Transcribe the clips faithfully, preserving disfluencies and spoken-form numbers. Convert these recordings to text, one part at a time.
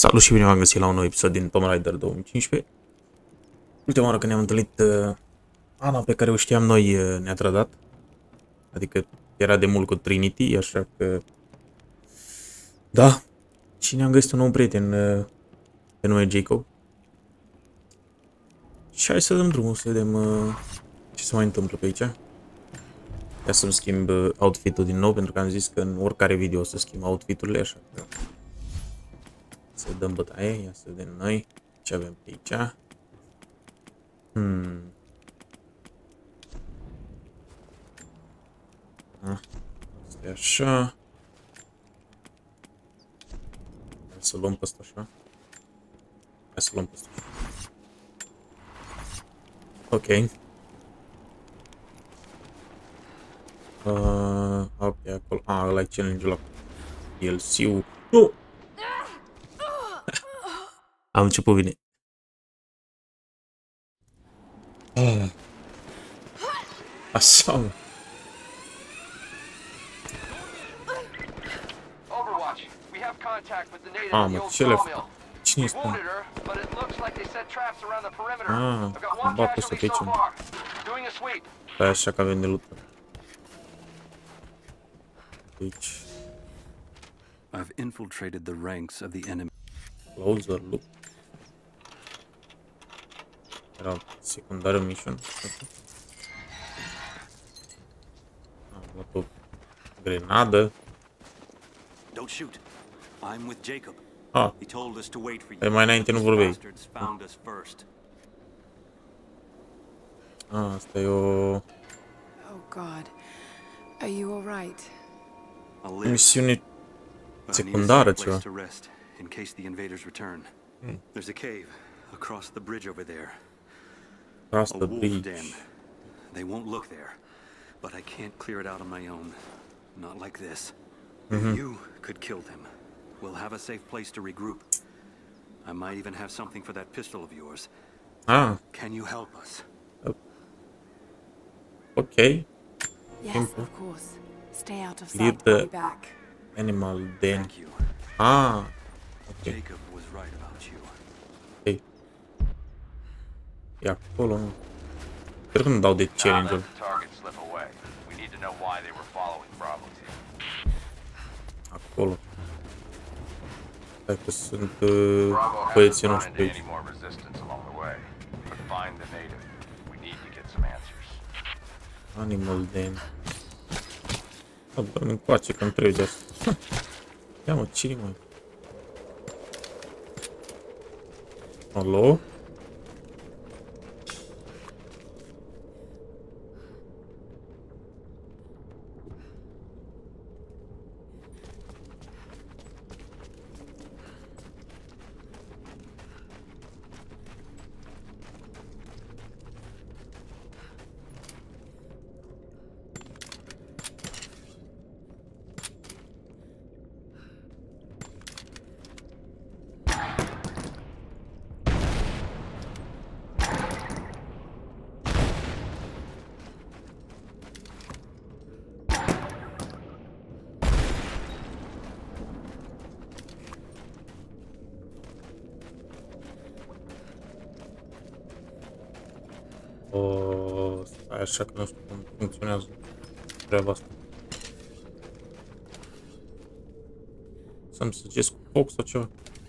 Salut și bine v-am găsit la un nou episod din Tomb Raider două mii cincisprezece. Ultima oară când ne-am întâlnit, uh, Ana pe care o știam noi uh, ne-a trădat. Adică era de mult cu Trinity, așa că... Da. Și ne-am găsit un nou prieten uh, pe nume Jacob. Și hai să dăm drumul, să vedem uh, ce se mai întâmplă pe aici. Ia să-mi schimb uh, outfit-ul din nou, pentru că am zis că în oricare video o să schimb outfit-urile, așa că... Să dăm bătaie, ia să vedem noi ce avem pe aici. Hmm. Ah, asta e așa. Hai să luăm pe ăsta așa. Hai să luăm pe ăsta așa. Ok. Uh, ok, acolo. Ah, ăla e challenge-ul ăla. D L C-ul. Nu! Am început bine. Ah. Așa, mă. Mamă, ce le fac? Cine este? Ah, am bat ăsta pe aici. Păi așa că avem de luptă. Aici. I've infiltrated the ranks of the enemy. Closer look. Era secundară mission. Am luat o grenadă. Don't shoot. I'm with Jacob. Ah. He told us to wait for you. Păi mai înainte nu vorbeai. Found us first. Ah, asta e o Oh God. Are you all right? misiune secundară ceva. In case the invaders return. Hmm. There's a cave across the bridge over there. Across A the wolf bridge. den. They won't look there, but I can't clear it out on my own. Not like this. Mm-hmm. If you could kill them, we'll have a safe place to regroup. I might even have something for that pistol of yours. Ah. Can you help us? Ok. Yes, Simple. of course. Stay out of Lead sight. the- I'll be back. Animal den. Thank you. Ah. Ok. Jacob was right about you. Ei. E acolo, nu? Sper că nu dau de challenge-ul. Acolo. Stai că sunt uh, băieții noștri aici. Animal den. Da, dă-mi încoace că-mi trebuie de asta. Ia mă, cine mă? Alo? O, stai așa că nu știu cum funcționează treaba asta. Să-mi săgesc cu foc sau ceva?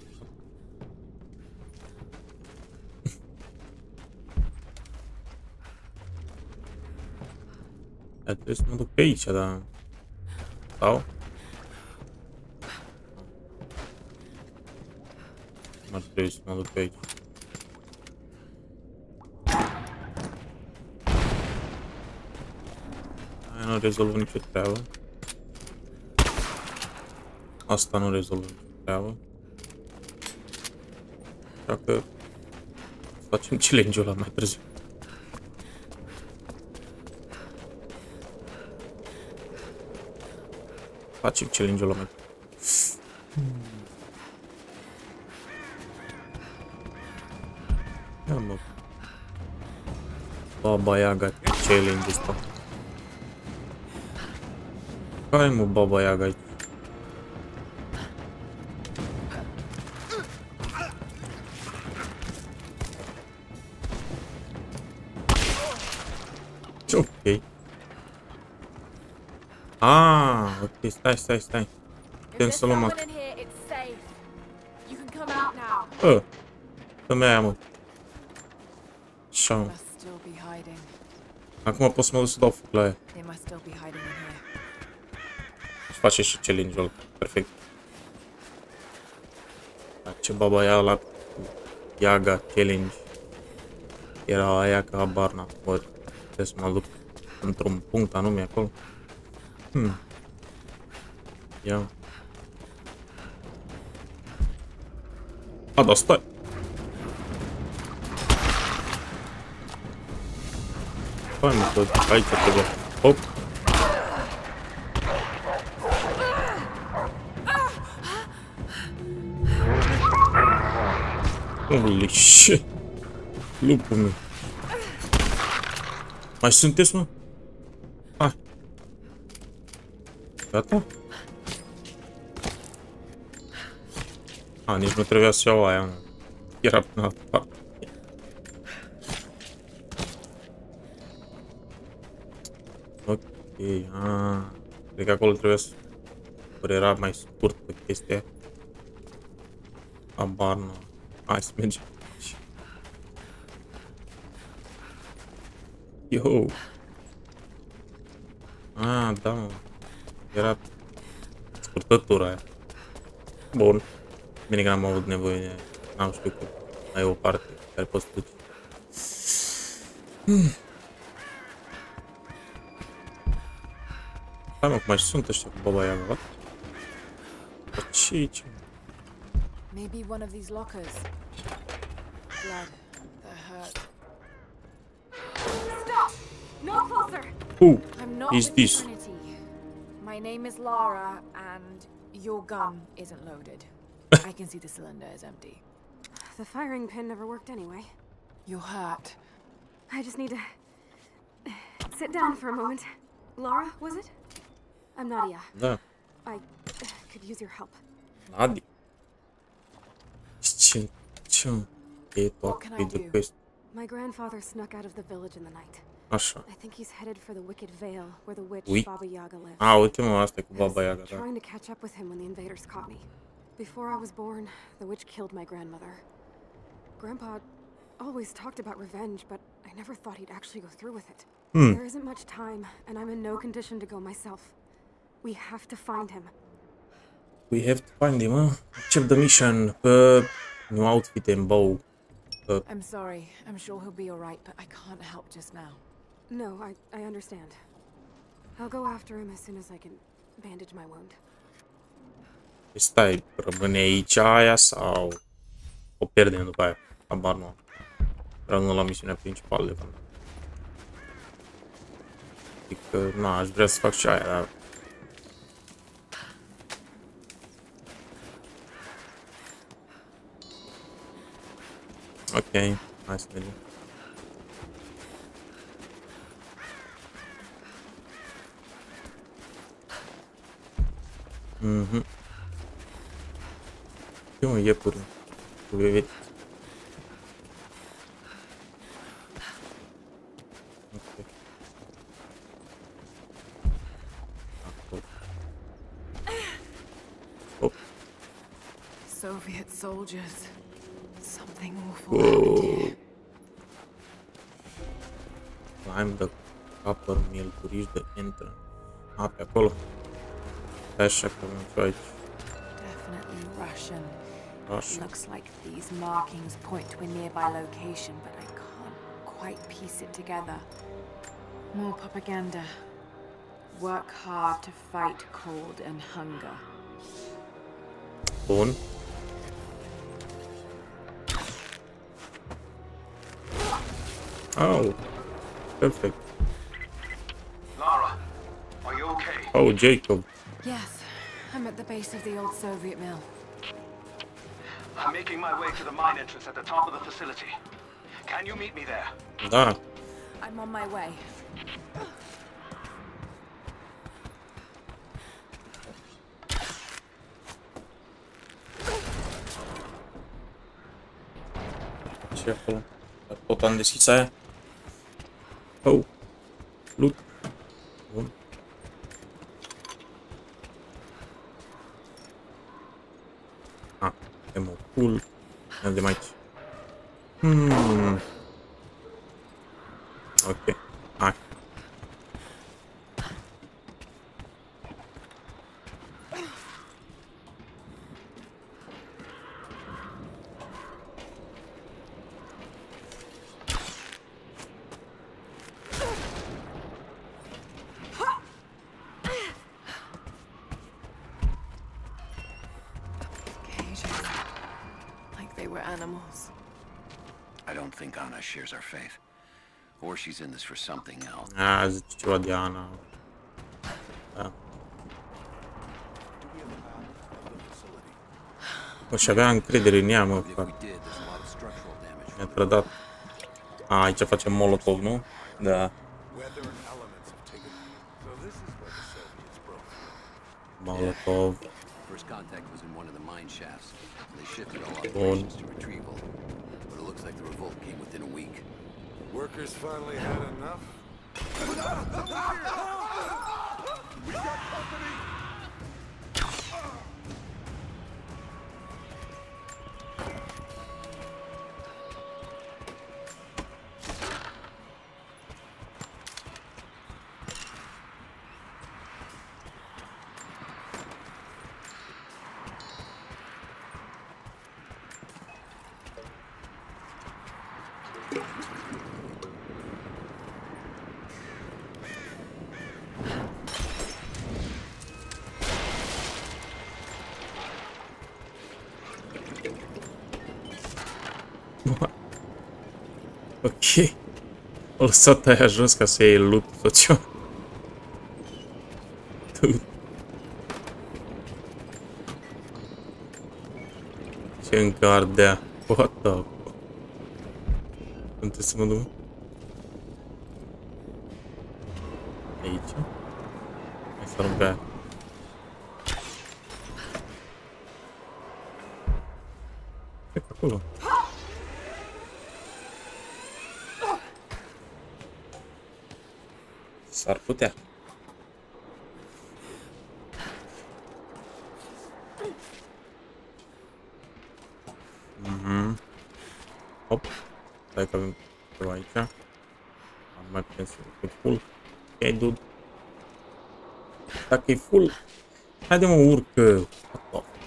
Dar trebuie să mă duc pe aici, dar... Sau? Nu ar trebui să mă duc pe aici. Nu rezolvă nicio treabă. Asta nu rezolvă nicio treabă. Așa că facem challenge-ul ăla mai târziu. Facem challenge-ul ăla mai târziu. Ia mă. Baba Yaga challenge-ul ăsta. Care mă Baba Yaga aici? Ok. Ah, ok, stai, stai, stai. Putem să luăm acum. Uh, femeia, mă. Așa, mă. Must still be hiding. Acum pot să mă duc să dau foc la ea. They must still be hiding in here. Și face și challenge-ul. Perfect. Ce baba ia la Yaga challenge. Era aia ca habar n-am. Ori trebuie să mă duc într-un punct anume acolo. Hmm. Ia. A, da, stai. Stai, mă, că aici trebuie. Hop. Holy shit. Lupul meu. Mai sunteți, mă? Hai. Gata? A, nici nu trebuia să iau aia, mă. Era până altă parte. Ok, a, cred că acolo trebuie să... Era mai scurtă chestia. Abar nu. Hai să mergem. Yo. Ah, da, mă. Era scurtătura aia. Bun. Bine că n-am avut nevoie. N-am știut că mai e o parte care poți duce. Hmm. Hai, mă, cum mai sunt ăștia cu baba aia, mă. Ce aici? Maybe one of these lockers. Blood. That hurt. Stop! No closer! Who I'm not is with this? Trinity. My name is Lara, and your gun isn't loaded. I can see the cylinder is empty. The firing pin never worked anyway. You're hurt. I just need to sit down for a moment. Lara, was it? I'm Nadia. Da. I could use your help. Nadia. Ce... Ce... E What can I de do? quest. My grandfather snuck out of the village in the night. Așa. I think he's headed for the Wicked Vale, where the witch Ui. Baba Yaga lives. A, uite, mă, asta e cu I baba was Yaga, da. trying to catch up with him when the invaders caught me. Before I was born, the witch killed my grandmother. Grandpa always talked about revenge, but I never thought he'd actually go through with it. Hmm. There isn't much time, and I'm in no condition to go myself. We have to find him. We have to find him, huh? Accept the mission. Uh, new outfit and bow. Uh, I'm sorry. I'm sure he'll be alright, but I can't help just now. No, I, I understand. I'll go after him as soon as I can bandage my wound. stai, rămâne aici aia sau o pierdem după aia? Abar nu am. Rămân la misiunea principală de fapt. Adică, na, aș vrea să fac și aia, dar... Ok, hai să vedem. Mhm. Ce mă, iepuri? Cu bebete. Ok. Acolo. Hop. Soviet soldiers. Something awful happened here. Climb the copper mill to reach the entrance. A, pe acolo. Așa că avem și aici. Definitely Russian. Așa. Looks like these markings point to a nearby location, but I can't quite piece it together. More propaganda. Work hard to fight cold and hunger. Bun. Oh, perfect. Lara, are you okay? Oh, Jacob. Yes, I'm at the base of the old Soviet mill. I'm making my way to the mine entrance at the top of the facility. Can you meet me there? Da. I'm on my way. Ce e acolo? Tot am deschis aia? Oh. loot. Bun. Ah, ammo full. Mergem aici. Hmm. Ok. Hai. Cages. Like they were animals. I don't think Anna shares our faith. Or she's in this for something else. Ah, zice ceva de Ana. Da. O și avea încredere în ea, mă, If we frate. did, there's a lot of structural damage. Mi-a trădat. A, aici facem molotov, nu? Da. Weather and elements have taken. So this is where the Soviets broke through. Molotov. First contact was in one of the mine shafts. And they shifted all Bun. operations to retrieval. But it looks like the revolt came within a week. Workers finally had enough. Ok. O lăsat aia jos ca să iei loot sau ceva. Ce încă ardea. What the fuck? Unde să mă duc? Aici? Hai să arunc pe aia. E pe acolo. S-ar putea. Mhm. Hop. Stai că avem ceva aici. Am mai putem să e full. Ok, dude. Dacă e full, haide mă urcă. What the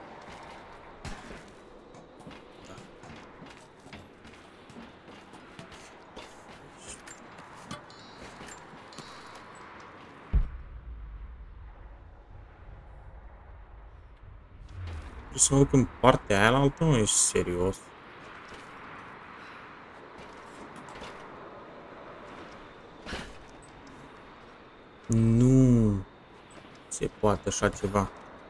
Trebuie să mă duc în partea aia la altă, nu ești serios. Nu se poate așa ceva.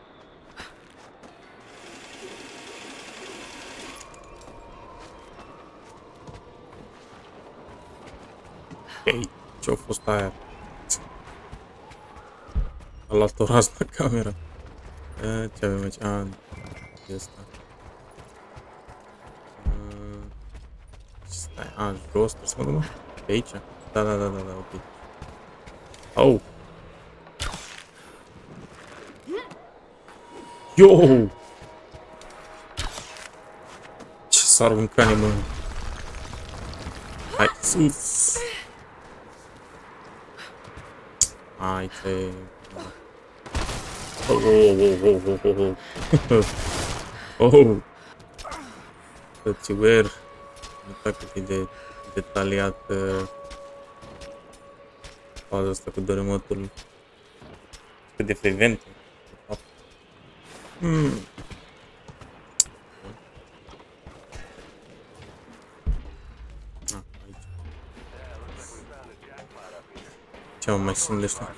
Ok, ce-a fost aia? A luat o rază la camera. Ce avem aici? A, de asta. Stai, a, jos, trebuie să mă duc, mă? Pe aici? Da, da, da, da, da, ok. Au! Yo! Ce s-a aruncat, mă? Hai, sus! Hai, te... Oh, oh, oh, oh, oh, oh, oh, oh, Tățiuer, uita cât e de detaliat faza asta cu dărâmătul, cât de frecvent, de fapt. Hmm. Ah, aici. Ce mă mai sunt de ăștia?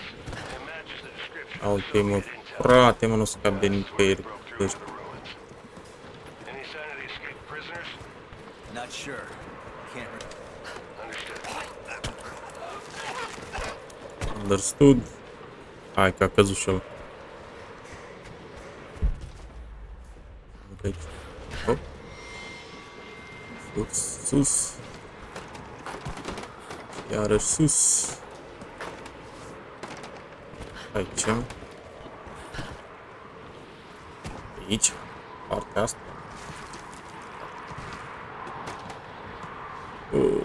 Ok, mă, frate, mă, nu scap de nicăieri cu ăștia. Not sure. Can't. Understood. Hai că a căzut și ăla. Aici. Hop. Sus, sus. Iarăși sus. Aici. Aici. Partea asta. Uh.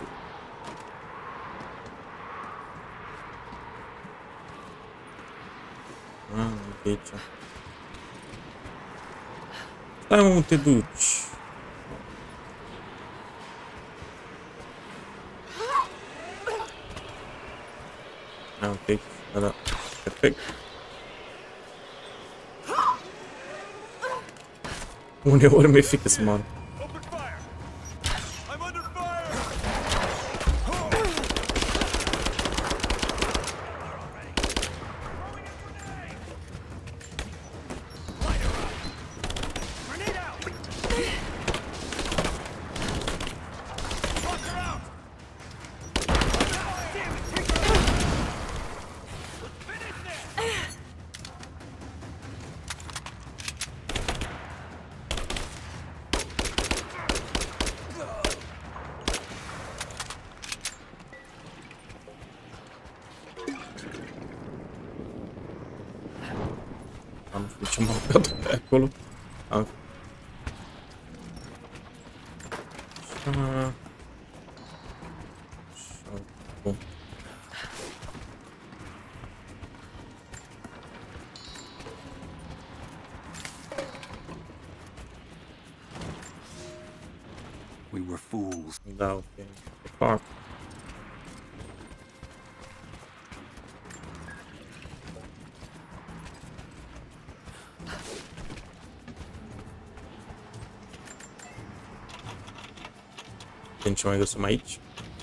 Ah, aici. Stai, mă, te duci. Ah, ok. Da, da. Perfect. Uneori mi-e frică să mă Nu știu ce m-am băgat pe acolo. Am... Așa... Așa... Bun. We were fools. Da, ok. Ce fac? Vedem ce mai găsim aici.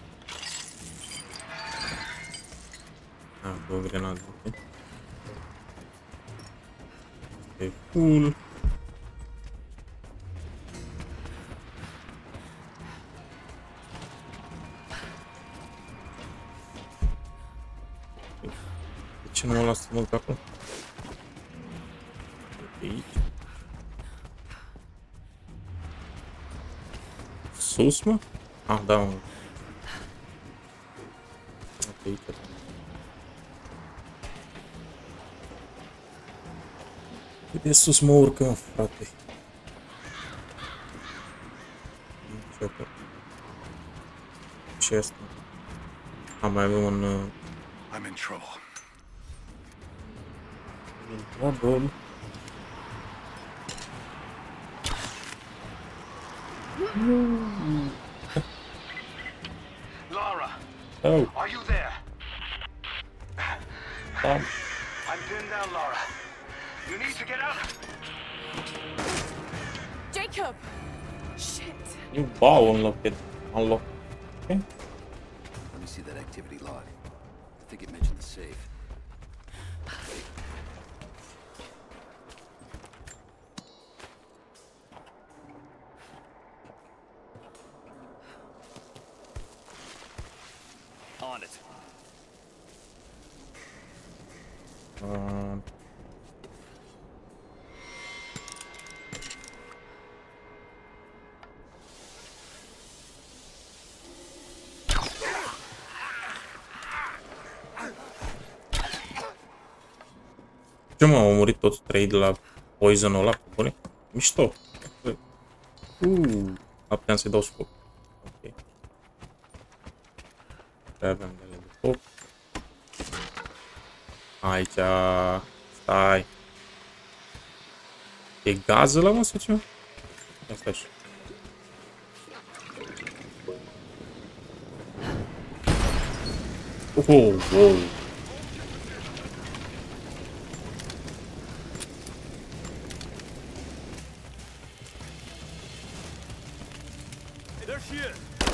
Ah, două grenade. Ok. Asta e full. De ce nu mă las să mă duc acolo? Aici. Sus, mă? Ah, da, mă. Ok, aici. Cât de sus mă urcă, frate? Ce asta? Am mai avem un... Uh... I'm in trouble. Un problem. Lara! Oh. Are you there? Um. I'm pinned down, Lara. You need to get out. Jacob! Shit. You bow unlock it. Unlock. Okay. Let me see that activity log. I think it mentioned the safe. On it. Um. Ce mă, au murit toți trei de la poison-ul ăla, bune? Mișto. Uuu, puteam să-i dau scop. Ok. Aveam de ale de foc. Aici, stai. E gaz ăla, mă, sau ceva? Ia stai așa. Oh, wow. There she is.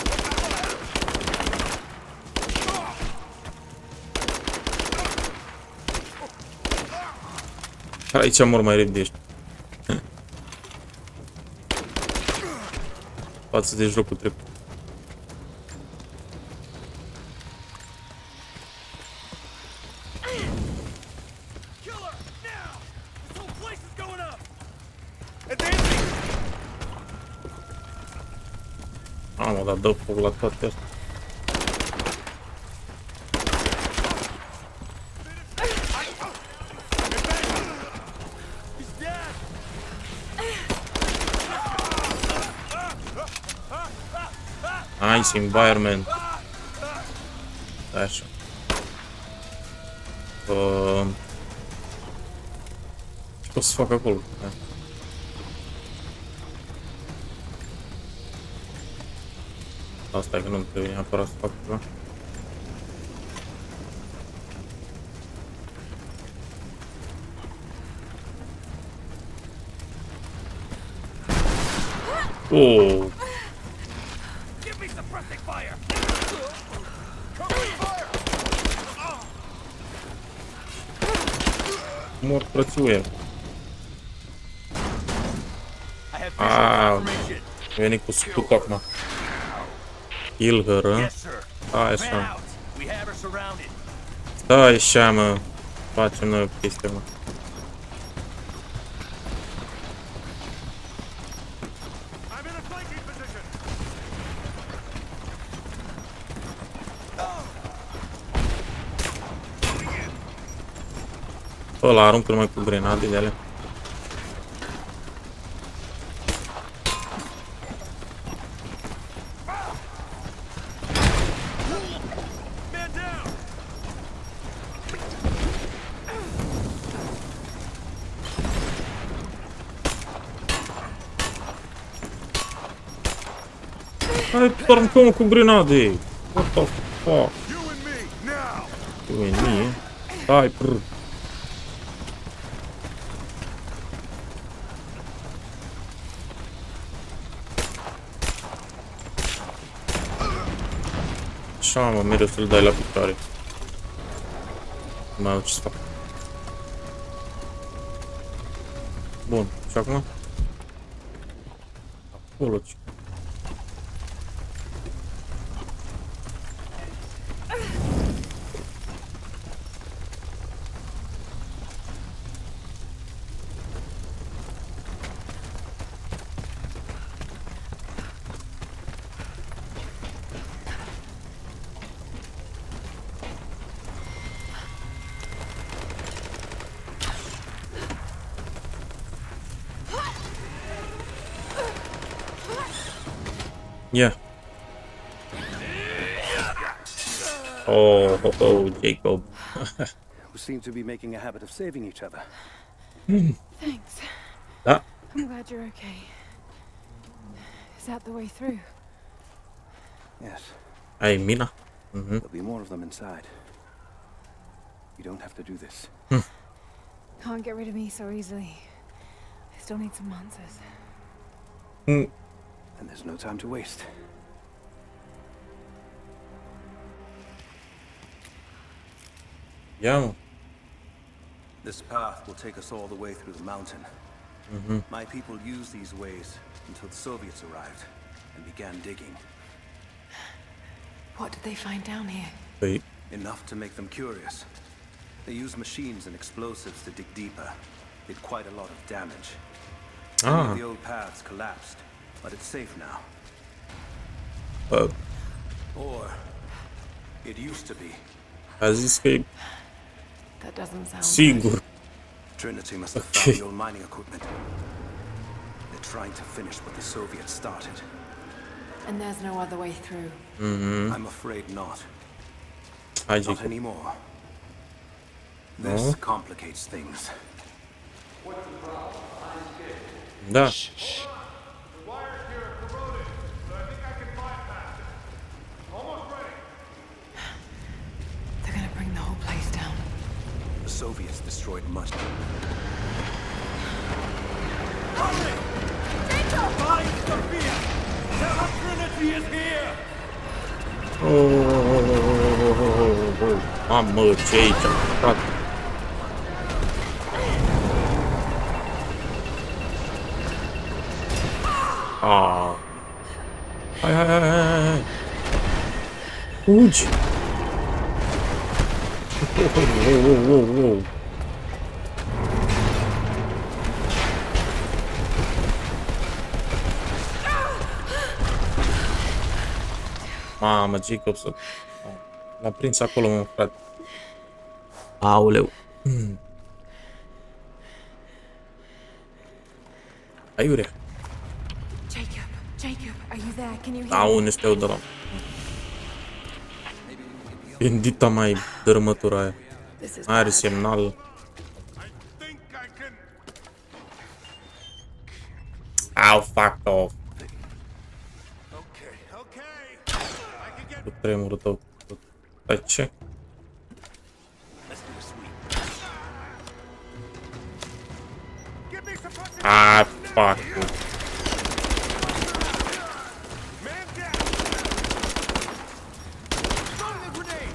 Aici mor mai repede ești. Față de jocul trecut. Am dat dă foc la toate astea. Nice environment. Așa. Uh, ce pot să fac acolo? Da. Asta e că nu trebuie neapărat să fac ceva. Oh. Mor prățuie. Aaaa, veni cu spuc acum. Kill her, hă? Stai așa. Stai așa, mă. Facem noi o chestie, mă. Ăla aruncă numai cu grenade de alea. Hai, aruncăm cu grenade! What the fuck? You and me? Hai, prr! Așa, mă, mereu să-l dai la picioare. Nu mai au ce să fac. Bun, și acum? Acolo ce? Yeah. Oh, oh, oh, Jacob. We seem to be making a habit of saving each other. Thanks. Da. I'm glad you're okay. Is that the way through? Yes. Ai mina. Mhm. There'll be more of them inside. You don't have to do this. Can't get rid of me so easily. I still need some answers. Mm. And there's no time to waste. Ia, This path will take us all the way through the mountain. Mhm. My people used these ways until the Soviets arrived and began digging. What did they find down here? Păi, Enough to make them curious. They used machines and explosives to dig deeper. Did quite a lot of damage. Many ah, of the old paths collapsed, but it's safe now. uh, Or it used to be. a zis că e That doesn't sound sigur. Trinity must have Okay. found the old mining equipment. They're trying to finish what the Soviets started. good. And there's no other way through. Mhm. I'm afraid not. Hai, Not Jacob. anymore. This No. complicates things. Da. They're gonna bring the whole place down. The Soviets destroyed much. Oh, mamă, ce aici, frate. Ah. Hai, hai, hai, hai, hai. Fugi. Oh, oh, oh, oh, oh. Mamă, Jacob, să... L-a prins acolo, mă, frate. Aoleu. Mm. Aiurea. Jacob, Jacob, are you there? Can you hear Da, me? unde este eu de la... Bendita mai dărâmătura aia. This is Mai are bad. semnal. I think I can. Au, fuck off. Okay, okay. I can get. Cu tremurul tău. Dar ce? Give me some fucking. Ah, fuck. Man down. Throwing a grenade.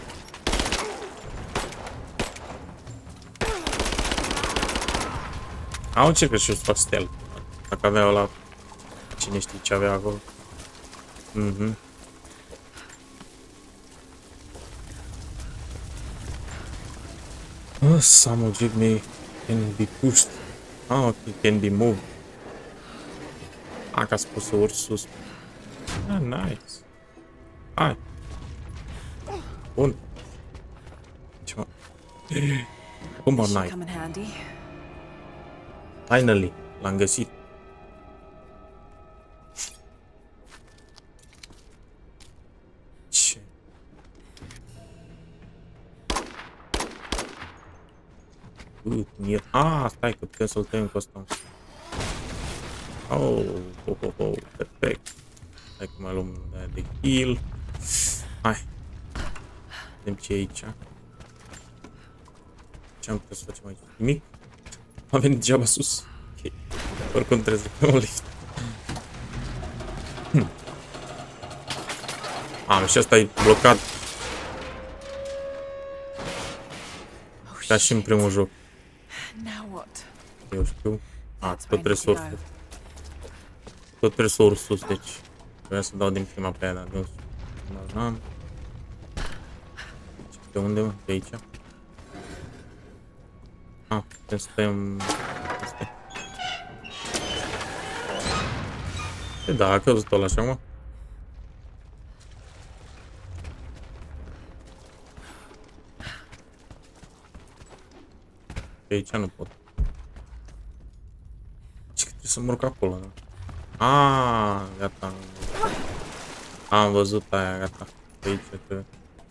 Au încercat și eu să fac stealth. Dacă avea ăla... Cine știe ce avea acolo. Mhm. Oh, some object may can be pushed. Ah, ok, can be moved. Ah, că a spus să urci sus. Ah, nice. Hai. Bun. Ce mă... Cum mă, This should nice. come in handy. Finally, l-am găsit. Ce? Uh, mie... Ah, stai că putem să-l tăiem cu ăsta. Oh, oh, oh, oh, perfect. Hai că mai luăm de, de kill. Hai. Vedem ce e aici. Ce am putea să facem aici? Nimic? Am venit degeaba sus. Ok. Oricum trebuie să pe un lift. Hm. Am, și asta e blocat. Ca și în primul joc. Now what? Eu știu. A, tot resursul. Tot resursul, deci. Vreau să dau din prima pe aia, dar nu n-am. De unde, mă? De aici? Ah, putem să tăiem... Astea. E, da, a căzut ăla așa, mă. De aici nu pot. Ce că trebuie să mă urc acolo, da? Ah, gata. Am văzut, am văzut aia, gata. De aici trebuie.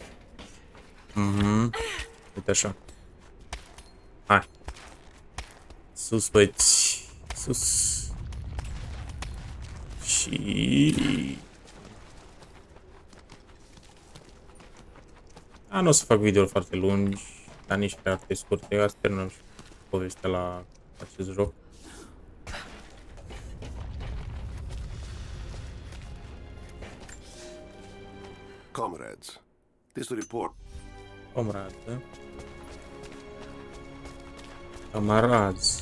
Mhm. Uite așa. Hai. Sus, băieți. Sus. Și... A, nu o să fac videouri foarte lungi, dar nici foarte scurte. Eu terminăm și povestea la acest joc. Comrades, this report. Comrade. Camarazi.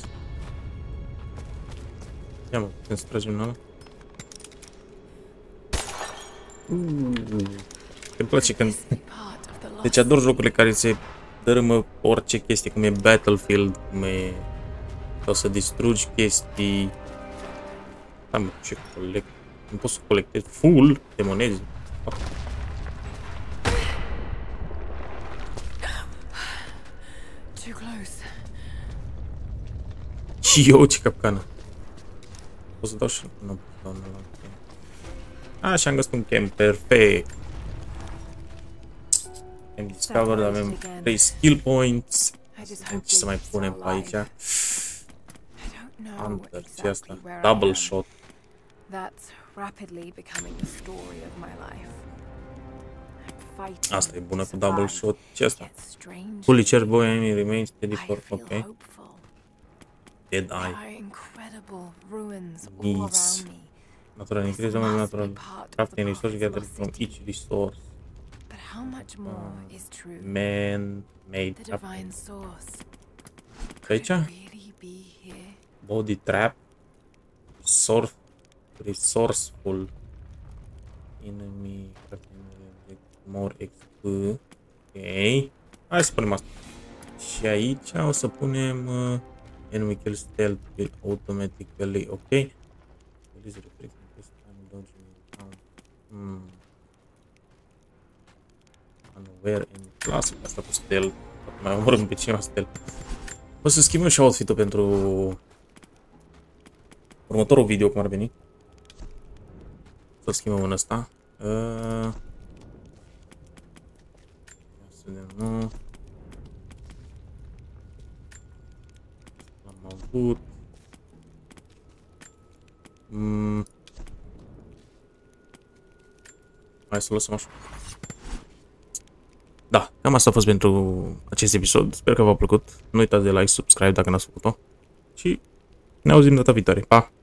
Ia mă, putem să tragem în ăla? Îmi place când... Deci ador jocurile care se dărâmă orice chestie, cum e Battlefield, cum e... Sau să distrugi chestii... Da, mă, ce colect... Nu pot să colectez full de monezi. Oh. Too close. Și eu ce capcană. Pot să dau și... Nu pot să dau în ăla. Așa, am găsit un camp perfect. Am discovered, avem trei skill points. Ce să mai punem pe aici? Hunter, ce asta? Double shot. Asta e bună cu double shot. Ce asta? Fully charged boy enemy remains steady for... Ok. Dead Eye. Needs. Natural increase of natural crafting resource gathered from each resource. Man made crafting. Aici? Body trap. Resource, resourceful. Enemy crafting more X P. Ok. Hai să punem asta. Și aici o să punem uh, enemy kill stealth kill automatically. Ok. Hmm. Unaware in class. Asta cu stealth. Mai omorâm pe cineva stealth. O să schimbăm și outfit-ul pentru următorul video, cum ar veni. să schimbăm în ăsta. Uh... Să vedem, nu. L-am avut. Mm. Hai să lăsăm așa. Da, cam asta a fost pentru acest episod. Sper că v-a plăcut. Nu uitați de like, subscribe dacă n-ați făcut-o. Și ne auzim data viitoare. Pa!